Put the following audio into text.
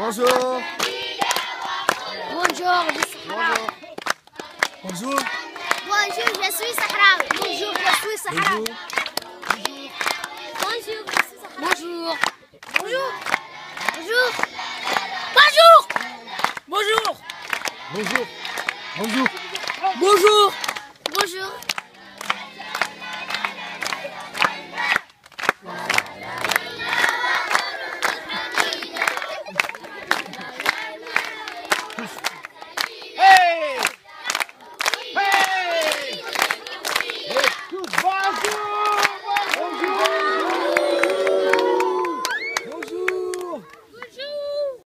Bonjour. Bonjour, je suis Sahraoui. Bonjour. Bonjour, je suis Sahraoui. Bonjour, je suis Sahraoui. Bonjour, je suis Sahraoui. Bonjour. Bonjour. Bonjour. Bonjour. Bonjour. Bonjour. Bonjour.